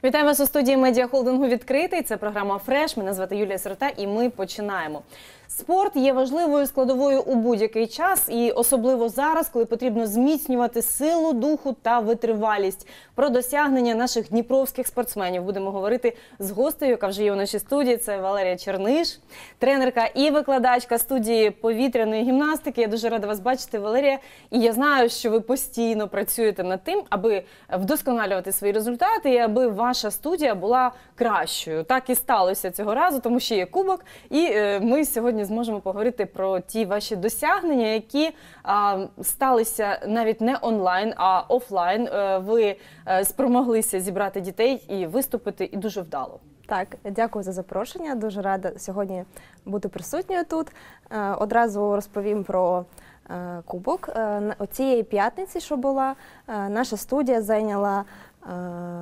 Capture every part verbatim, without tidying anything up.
Вітаю вас у студії медіахолдингу «Відкритий». Це програма «Фреш». Мене звати Юлія Сирота і ми починаємо. Спорт є важливою складовою у будь-який час і особливо зараз, коли потрібно зміцнювати силу духу та витривалість. Про досягнення наших дніпровських спортсменів будемо говорити з гостею, яка вже є у нашій студії. Це Валерія Черниш, тренерка і викладачка студії повітряної гімнастики. Я дуже рада вас бачити, Валерія. І я знаю, що ви постійно працюєте над тим, аби вдосконалювати свої результати і аби ваша студія була кращою. Так і сталося цього разу, тому що є кубок. І ми сьогодні зможемо поговорити про ті ваші досягнення, які а, сталися навіть не онлайн, а офлайн. А, ви а, спромоглися зібрати дітей і виступити, і дуже вдало. Так, дякую за запрошення. Дуже рада сьогодні бути присутньою тут. А, одразу розповім про а, кубок. А, оцієї п'ятниці, що була, а, наша студія зайняла а,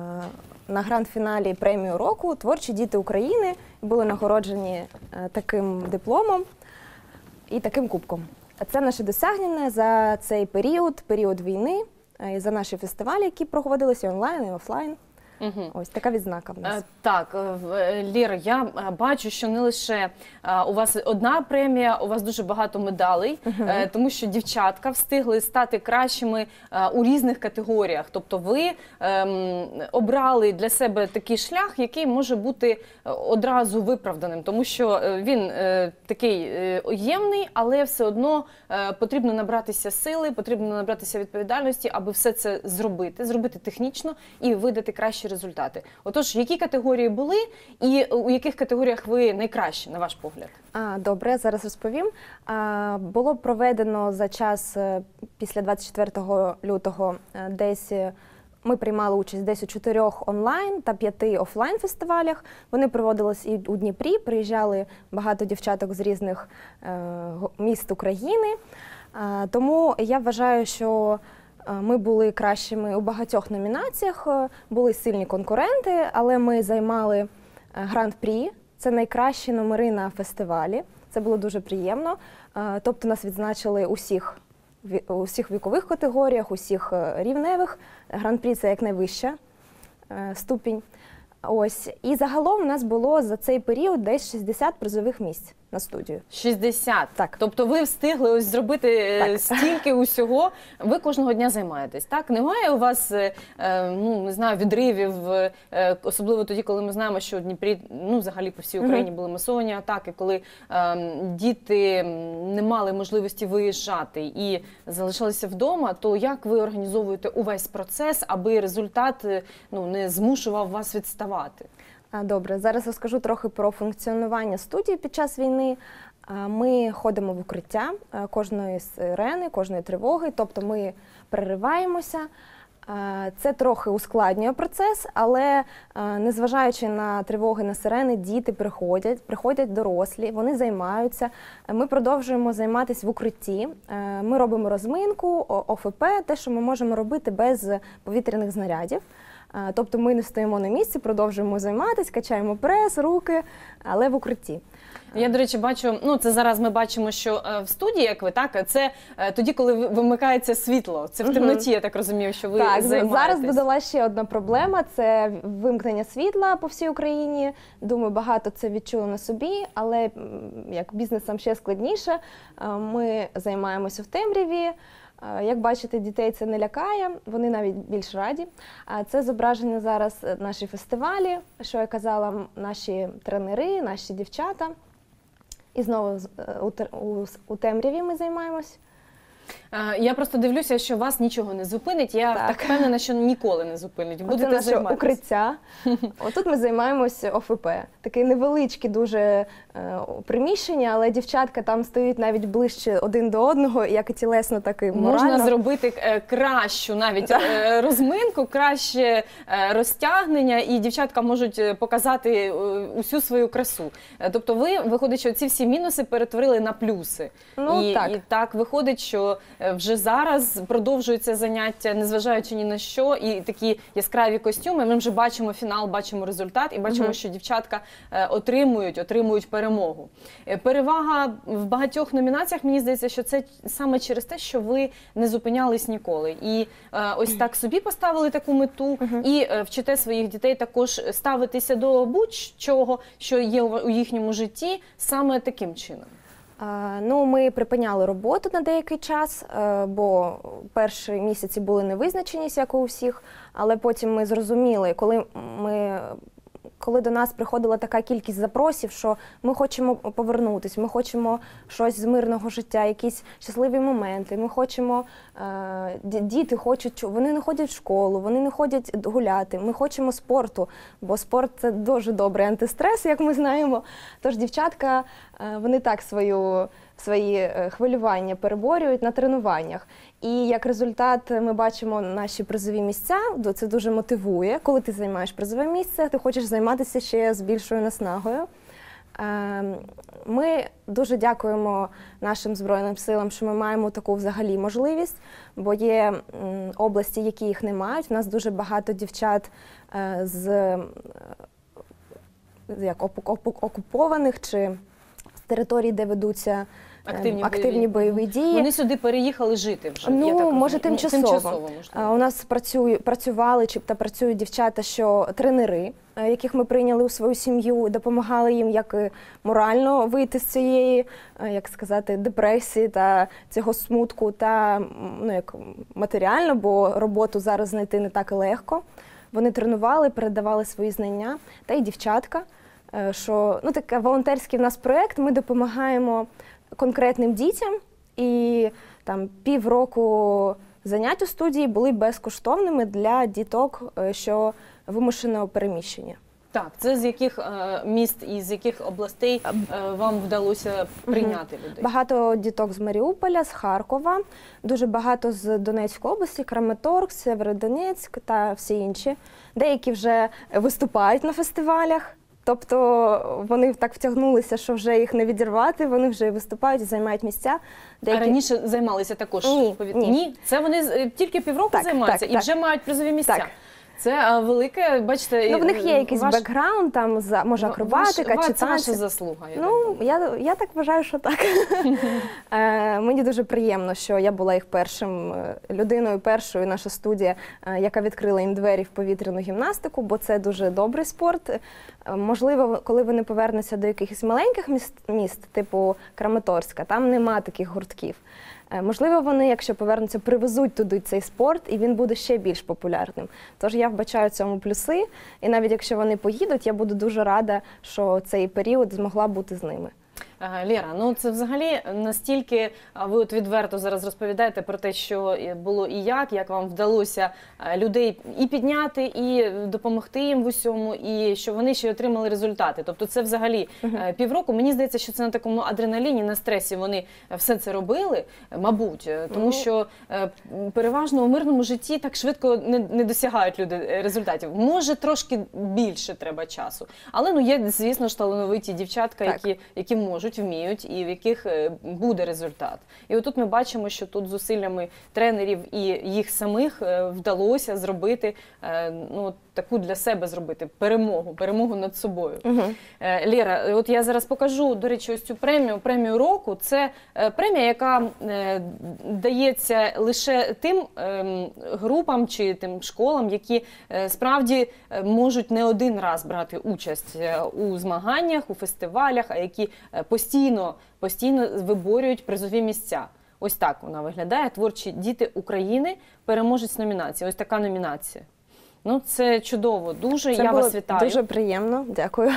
на гранд-фіналі премію року «Творчі діти України», були нагороджені таким дипломом і таким кубком. Це наше досягнення за цей період, період війни, і за наші фестивалі, які проводилися онлайн і офлайн. Угу. Ось така відзнака в нас. Так, Лєра, я бачу, що не лише у вас одна премія, у вас дуже багато медалей, угу. тому що дівчатка встигли стати кращими у різних категоріях. Тобто ви ем, обрали для себе такий шлях, який може бути одразу виправданим, тому що він е, такий ємний, але все одно е, потрібно набратися сили, потрібно набратися відповідальності, аби все це зробити, зробити технічно і видати кращі результати. Отож, які категорії були і у яких категоріях ви найкращі, на ваш погляд? А, добре, зараз розповім. А, було проведено за час після двадцять четвертого лютого десь ми приймали участь десь у чотирьох онлайн та п'яти офлайн фестивалях. Вони проводились і у Дніпрі, приїжджали багато дівчаток з різних е, міст України. А, тому я вважаю, що ми були кращими у багатьох номінаціях, були сильні конкуренти, але ми займали гран-прі, це найкращі номери на фестивалі, це було дуже приємно. Тобто нас відзначили усіх, у всіх вікових категоріях, усіх рівневих, гран-прі це як найвища ступінь. Ось. І загалом у нас було за цей період десь шістдесят призових місць на студію. шістдесят? Так. Тобто ви встигли ось зробити так. стільки усього. Ви кожного дня займаєтесь, так? Немає у вас, ну, не знаю, відривів, особливо тоді, коли ми знаємо, що у Дніпрі, ну, взагалі по всій Україні були масовані атаки, коли е, діти не мали можливості виїжджати і залишалися вдома, то як ви організовуєте увесь процес, аби результат, ну, не змушував вас відставати? Добре, зараз розкажу трохи про функціонування студії під час війни. Ми ходимо в укриття кожної сирени, кожної тривоги, тобто ми перериваємося. Це трохи ускладнює процес, але незважаючи на тривоги, на сирени, діти приходять, приходять дорослі, вони займаються. Ми продовжуємо займатися в укритті, ми робимо розминку, О Ф П, те, що ми можемо робити без повітряних знарядів. Тобто ми не стоїмо на місці, продовжуємо займатися, качаємо прес, руки, але в укритті. Я, до речі, бачу, ну це зараз ми бачимо, що в студії, як ви, так, це тоді, коли вимикається світло, це в темноті, я так розумію, що ви так, займаєтесь. Зараз додала ще одна проблема, це вимкнення світла по всій Україні. Думаю, багато це відчули на собі, але як бізнесом ще складніше, ми займаємося в темряві. Як бачите, дітей це не лякає, вони навіть більш раді. Це зображення зараз наші фестивалі, що я казала, наші тренери, наші дівчата. І знову у темряві ми займаємось. Я просто дивлюся, що вас нічого не зупинить. Я так, так впевнена, що ніколи не зупинить. Будете Оце наше укриття. Отут ми займаємося О Ф П. Таке невеличке дуже е, приміщення, але дівчатка там стоять навіть ближче один до одного, як і тілесно, так і морально. Можна зробити е, кращу навіть е, розминку, краще е, розтягнення, і дівчатка можуть показати е, усю свою красу. Е, тобто ви, виходить, що ці всі мінуси перетворили на плюси. Ну, і, так. і так виходить, що е, вже зараз продовжуються заняття, незважаючи ні на що, і такі яскраві костюми. Ми вже бачимо фінал, бачимо результат і бачимо, Мгм. що дівчатка е, отримують, отримують перемогу. Е, Перевага в багатьох номінаціях, мені здається, що це саме через те, що ви не зупинялись ніколи. І е, ось так собі поставили таку мету, Мгм. і е, вчите своїх дітей також ставитися до будь-чого, що є у у їхньому житті, саме таким чином. А, Ну, ми припиняли роботу на деякий час, е, бо перші місяці були невизначеність, як у всіх, але потім ми зрозуміли, коли ми. Коли до нас приходила така кількість запросів, що ми хочемо повернутися, ми хочемо щось з мирного життя, якісь щасливі моменти, ми хочемо, е, ді- діти хочуть, вони не ходять в школу, вони не ходять гуляти, ми хочемо спорту, бо спорт – це дуже добрий антистрес, як ми знаємо. Тож дівчатка, е, вони так свою, свої е, хвилювання переборюють на тренуваннях. І як результат ми бачимо наші призові місця, до- це дуже мотивує. Коли ти займаєш призове місце, ти хочеш займатися ще з більшою наснагою. Ем, Ми дуже дякуємо нашим Збройним силам, що ми маємо таку взагалі можливість, бо є м, області, які їх не мають. У нас дуже багато дівчат е, з е, як, оку- оку- окупованих чи з територій, де ведуться ем, Активні активні бойові. бойові дії. Вони сюди переїхали жити вже. Ну, я так розумію. може, тимчасово. тимчасово можливо. А, У нас працюють, працювали чи та працюють дівчата, що тренери, е, яких ми прийняли у свою сім'ю, допомагали їм як і морально вийти з цієї, е, як сказати, депресії та цього смутку, та м, ну, як матеріально, бо роботу зараз знайти не так і легко. Вони тренували, передавали свої знання, та й дівчатка, е, що ну, такий волонтерський в нас проєкт, ми допомагаємо конкретним дітям, і там півроку занять у студії були безкоштовними для діток, е, що вимушеного переміщення. Так, це з яких е, міст і з яких областей е, вам вдалося прийняти людей? Багато діток з Маріуполя, з Харкова, дуже багато з Донецької області, Краматорськ, Сєвєродонецьк та всі інші. Деякі вже виступають на фестивалях. Тобто вони так втягнулися, що вже їх не відірвати, вони вже виступають і займають місця. А раніше займалися також? Ні, повід- ні. Ні? Це вони е, тільки півроку Так, займаються так, і так. вже мають призові місця? Так. Це е, велике, бачите... Ну, в них є е, якийсь ваш- бекграунд, там, за- може, ва- акробатика ваш- чи Це ваша танці. заслуга, я так Ну, думаю. я, я так вважаю, що так. Е, Мені дуже приємно, що я була їх першим е, людиною, першою, наша студія, е, яка відкрила їм двері в повітряну гімнастику, бо це дуже добрий спорт. Е, Можливо, коли вони повернуться до якихось маленьких міст, міст типу Краматорська, там нема таких гуртків. Е, Можливо, вони, якщо повернуться, привезуть туди цей спорт, і він буде ще більш популярним. Тож я вбачаю в цьому плюси, і навіть якщо вони поїдуть, я буду дуже рада, що цей період змогла бути з ними. Ага, Лєра, ну це взагалі настільки, а, ви от відверто зараз розповідаєте про те, що було і як, як вам вдалося а, людей і підняти, і допомогти їм в усьому, і що вони ще й отримали результати. Тобто це взагалі е, півроку, мені здається, що це на такому адреналіні, на стресі вони все це робили, е, мабуть, е, тому Ну. що е, переважно у мирному житті так швидко не, не досягають люди е, результатів. Може, трошки більше треба часу. Але ну є, звісно ж, талановиті дівчатка, Так. які які можуть, вміють і в яких е, буде результат. І отут ми бачимо, що тут зусиллями тренерів і їх самих е, вдалося зробити, е, ну, таку для себе зробити перемогу, перемогу над собою. Угу. Е, Лєра, от я зараз покажу, до речі, ось цю премію, премію року. Це е, премія, яка е, дається лише тим е, групам чи тим школам, які е, справді е, можуть не один раз брати участь е, у змаганнях, у фестивалях, а які е, постійно, постійно виборюють призові місця. Ось так вона виглядає. Творчі діти України, переможець номінації. Ось така номінація. Ну, це чудово. Дуже Це я було вас вітаю. дуже приємно, дякую.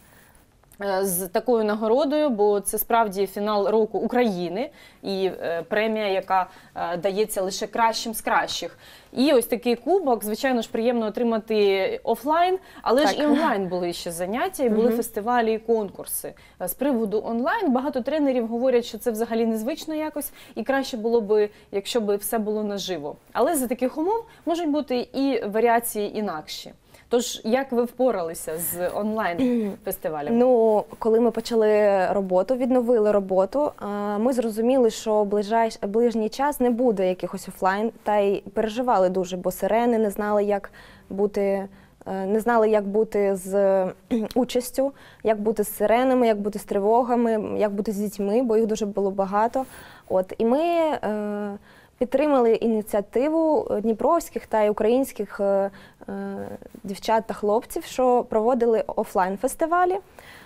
Е, з такою нагородою, бо це справді фінал року України і е, премія, яка е, дається лише кращим з кращих. І ось такий кубок, звичайно ж, приємно отримати офлайн, але Так. ж і онлайн були ще заняття, і були Мгм. фестивалі і конкурси. Е, З приводу онлайн багато тренерів говорять, що це взагалі незвично якось, і краще було б, якщо б все було наживо. Але за таких умов можуть бути і варіації інакші. Тож, як ви впоралися з онлайн-фестивалем? Ну, коли ми почали роботу, відновили роботу, ми зрозуміли, що в ближайш... ближній час не буде якихось офлайн, та й переживали дуже, бо сирени не знали, як бути, не знали, як бути з участю, як бути з сиренами, як бути з тривогами, як бути з дітьми, бо їх дуже було багато. От, і ми е, підтримали ініціативу дніпровських та й українських е, е, дівчат та хлопців, що проводили офлайн-фестивалі,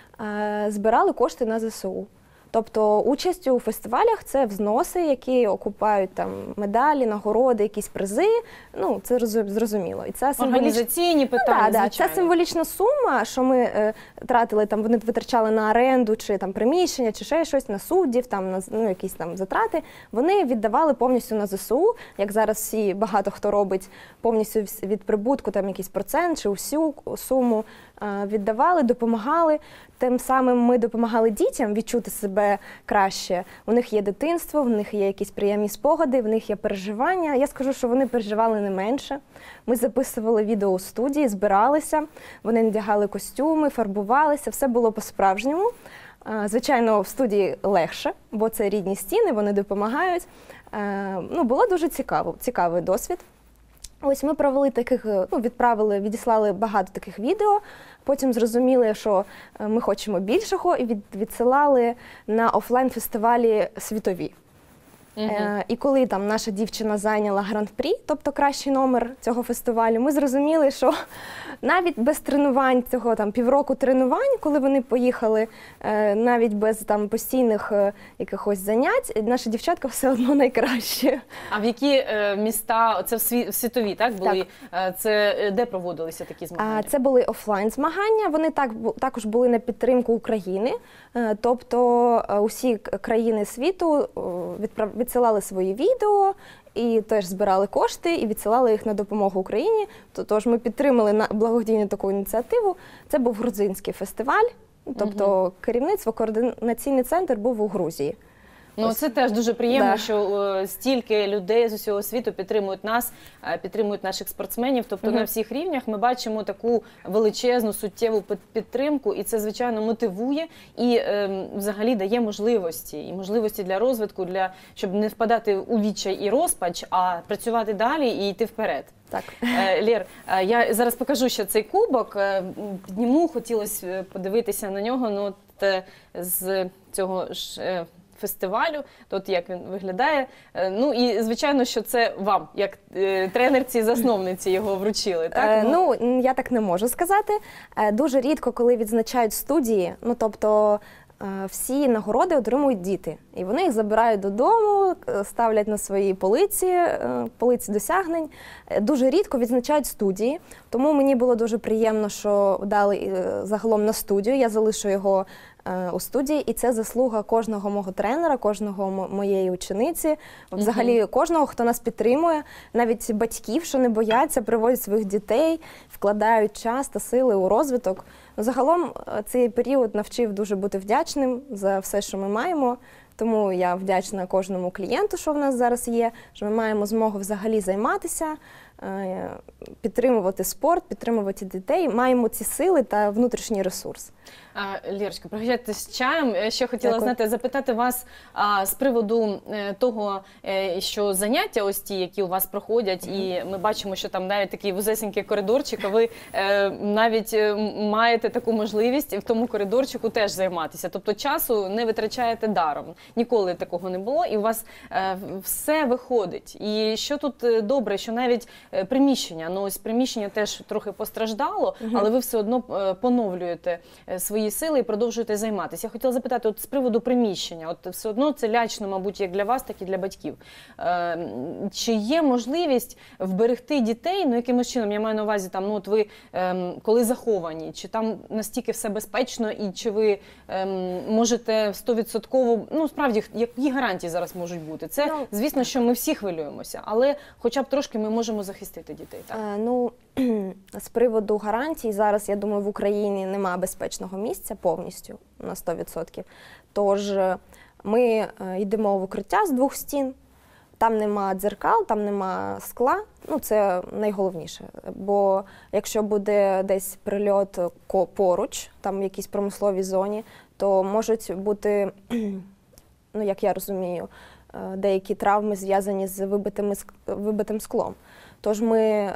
е, збирали кошти на зе се у. Тобто участь у фестивалях – це взноси, які окупають там медалі, нагороди, якісь призи. Ну, це зрозуміло. І це організаційні питання, ну, да, да. Це символічна сума, що ми е, тратили, там, вони витрачали на оренду, чи там приміщення, чи ще щось, на суддів, там, на ну, якісь там затрати. Вони віддавали повністю на зе се у, як зараз всі, багато хто робить, повністю від прибутку, там якийсь процент, чи всю суму е, віддавали, допомагали. Тим самим ми допомагали дітям відчути себе краще. У них є дитинство, в них є якісь приємні спогади, в них є переживання. Я скажу, що вони переживали не менше. Ми записували відео у студії, збиралися, вони надягали костюми, фарбувалися, все було по-справжньому. Звичайно, в студії легше, бо це рідні стіни, вони допомагають. Ну, було дуже цікаво, цікавий досвід. Ось ми провели таких, ну, відправили, відіслали багато таких відео, потім зрозуміли, що ми хочемо більшого, і від, відсилали на офлайн-фестивалі світові. Угу. Е, і коли там наша дівчина зайняла гран-прі, тобто кращий номер цього фестивалю, ми зрозуміли, що навіть без тренувань, цього там півроку тренувань, коли вони поїхали, е, навіть без там постійних е, якихось занять, наша дівчатка все одно найкраще. А в які е, міста, це в, сві, в світові, так, були? Так. Це де проводилися такі змагання? А, це були офлайн змагання, вони так, також були на підтримку України, е, тобто усі країни світу відправ відсилали свої відео і теж збирали кошти і відсилали їх на допомогу Україні. Тож ми підтримали на благодійну таку ініціативу. Це був грузинський фестиваль, тобто угу. керівництво, координаційний центр був у Грузії. Ну, ось. Це теж дуже приємно, да. що о, стільки людей з усього світу підтримують нас, підтримують наших спортсменів. Тобто угу. на всіх рівнях ми бачимо таку величезну, суттєву підтримку, і це, звичайно, мотивує і е, взагалі дає можливості. І можливості для розвитку, для, щоб не впадати у відчай і розпач, а працювати далі і йти вперед. Так. Е, Лєр, е, я зараз покажу ще цей кубок, е, підніму, хотілося подивитися на нього, ну, от, е, з цього ж... Е, фестивалю, тут як він виглядає. Ну і, звичайно, що це вам, як е, тренерці, засновниці його вручили, так? Е, ну, я так не можу сказати. Е, дуже рідко, коли відзначають студії, ну, тобто е, всі нагороди отримують діти. І вони їх забирають додому, ставлять на свої полиці, е, полиці досягнень. Е, дуже рідко відзначають студії, тому мені було дуже приємно, що дали е, загалом на студію. Я залишу його у студії, і це заслуга кожного мого тренера, кожного моєї учениці, взагалі кожного, хто нас підтримує, навіть батьків, що не бояться, приводять своїх дітей, вкладають час та сили у розвиток. Загалом цей період навчив дуже бути вдячним за все, що ми маємо. Тому я вдячна кожному клієнту, що в нас зараз є, що ми маємо змогу взагалі займатися, підтримувати спорт, підтримувати дітей, маємо ці сили та внутрішній ресурс. Лєрочка, пригощайтеся з чаєм. Я ще хотіла, Дякую. знаєте, запитати вас а, з приводу е, того, е, що заняття ось ті, які у вас проходять, mm-hmm. і ми бачимо, що там навіть такий вузесенький коридорчик, а ви е, навіть е, маєте таку можливість в тому коридорчику теж займатися. Тобто часу не витрачаєте даром. Ніколи такого не було, і у вас е, все виходить. І що тут добре, що навіть приміщення, ну ось приміщення теж трохи постраждало, mm-hmm. але ви все одно поновлюєте свої сили і продовжуєте займатися. Я хотіла запитати, от з приводу приміщення, от все одно це лячно, мабуть, як для вас, так і для батьків. Е, чи є можливість вберегти дітей, ну якимось чином, я маю на увазі, там, ну от ви е, коли заховані, чи там настільки все безпечно, і чи ви е, можете сто відсотків, ну справді, які гарантії зараз можуть бути? Це, ну, звісно, що ми всі хвилюємося, але хоча б трошки ми можемо захистити дітей. Так? Е, ну, з приводу гарантій, зараз, я думаю, в Україні немає безпечного місця повністю на сто відсотків. Тож ми йдемо в укриття з двох стін, Там нема дзеркал, там нема скла. Ну, це найголовніше. Бо якщо буде десь прильот ко- поруч, там в якійсь промисловій зоні, то можуть бути, ну, як я розумію, е, деякі травми зв'язані з вибитими, ск- вибитим склом. Тож ми е,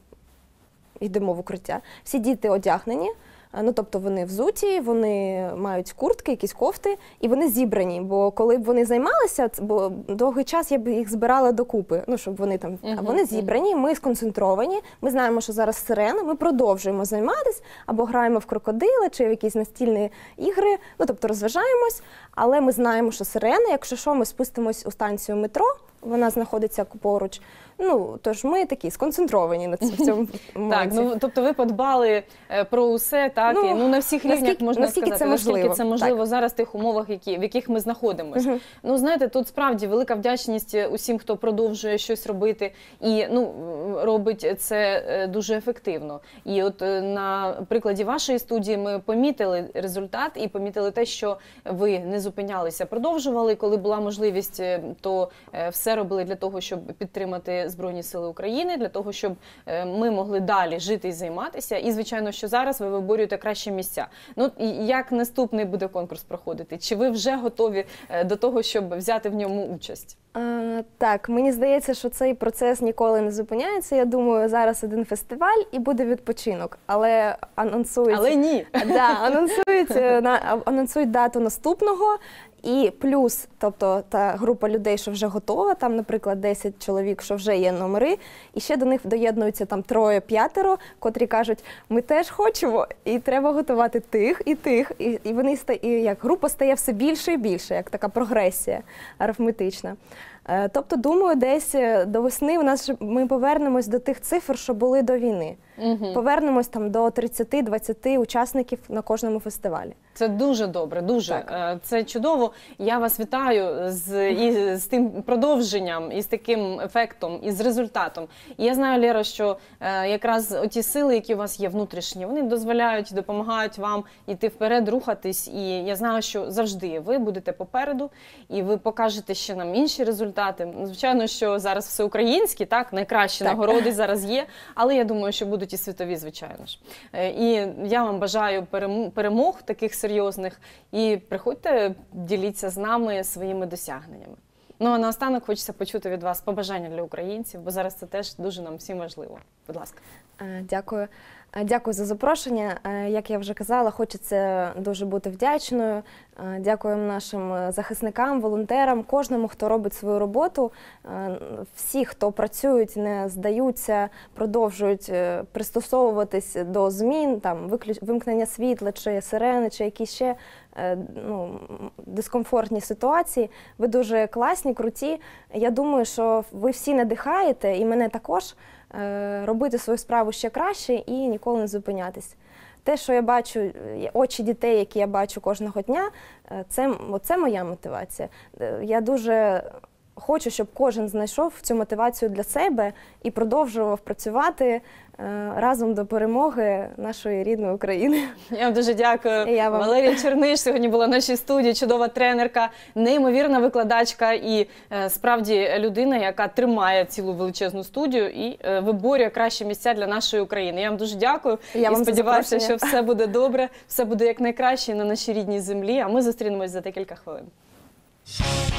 йдемо в укриття. Всі діти одягнені, е, ну, тобто вони взуті, вони мають куртки, якісь кофти, і вони зібрані. Бо коли б вони займалися, ц- бо довгий час я б їх збирала докупи, ну, щоб вони там, а Мгм, вони зібрані, ми сконцентровані, ми знаємо, що зараз сирена, ми продовжуємо займатися, або граємо в крокодили, чи в якісь настільні ігри, ну, тобто розважаємось, але ми знаємо, що сирена, якщо що, ми спустимось у станцію метро, вона знаходиться поруч. Ну, тож ми такі сконцентровані на ц- в цьому Так, моменті. ну тобто ви подбали е, про усе, так, Ну, і ну на всіх рівнях наскільки- можна наскільки сказати, це наскільки можливо, це можливо зараз в тих умовах, які в яких ми знаходимося. Мгм. Ну знаєте, тут справді велика вдячність усім, хто продовжує щось робити і ну робить це е, дуже ефективно. І от е, на прикладі вашої студії ми помітили результат і помітили те, що ви не зупинялися, продовжували, коли була можливість, е, то е, все робили для того, щоб підтримати Збройні Сили України, для того, щоб е, ми могли далі жити і займатися. І, звичайно, що зараз ви виборюєте кращі місця. Ну, і як наступний буде конкурс проходити? Чи ви вже готові е, до того, щоб взяти в ньому участь? Е, Так, мені здається, що цей процес ніколи не зупиняється. Я думаю, зараз один фестиваль і буде відпочинок, але анонсують, Але ні. да, анонсують, е, на- анонсують дату наступного. І плюс, тобто та група людей, що вже готова, там, наприклад, десять чоловік, що вже є номери, і ще до них доєднуються там троє-п'ятеро, котрі кажуть, ми теж хочемо, і треба готувати тих і тих. І, і вони ста- і як група стає все більше і більше, як така прогресія арифметична. Е, Тобто, думаю, десь е, до весни у нас же- ми повернемось до тих цифр, що були до війни. Мгм. Повернемось там до тридцять-двадцять учасників на кожному фестивалі. Це дуже добре, дуже. Так. Е, Це чудово. Я вас вітаю з, і з тим продовженням, і з таким ефектом, і з результатом. І я знаю, Лєро, що е, якраз оті сили, які у вас є внутрішні, вони дозволяють, допомагають вам йти вперед, рухатись. І я знаю, що завжди ви будете попереду, і ви покажете ще нам інші результати. Звичайно, що зараз всеукраїнські, так, найкращі Так. нагороди зараз є, але я думаю, що будуть і світові, звичайно ж. Е, І я вам бажаю перем- перемог таких серйозних. І приходьте, діліться з нами своїми досягненнями. Ну а наостанок хочеться почути від вас побажання для українців, бо зараз це теж дуже нам всім важливо. Будь ласка. Е, Дякую. Е, Дякую за запрошення. Е, Як я вже казала, хочеться дуже бути вдячною. Е, Дякуємо нашим е, захисникам, волонтерам, кожному, хто робить свою роботу. Е, Всі, хто працюють, не здаються, продовжують е, пристосовуватись до змін, там, виключ- вимкнення світла, чи сирени, чи якісь ще е, ну, дискомфортні ситуації. Ви дуже класні, круті. Я думаю, що ви всі надихаєте, і мене також, е, робити свою справу ще краще і ніколи не зупинятись. Те, що я бачу, е, очі дітей, які я бачу кожного дня, е, це, це моя мотивація. Е, Я дуже хочу, щоб кожен знайшов цю мотивацію для себе і продовжував працювати е, разом до перемоги нашої рідної України. Я вам дуже дякую. І я вам. Валерія Черниш сьогодні була в нашій студії, чудова тренерка, неймовірна викладачка і е, справді людина, яка тримає цілу величезну студію і е, виборює кращі місця для нашої України. Я вам дуже дякую І я і вам за сподіваюся, що запрошення. все буде добре, все буде як найкраще на нашій рідній землі, а ми зустрінемось за декілька хвилин.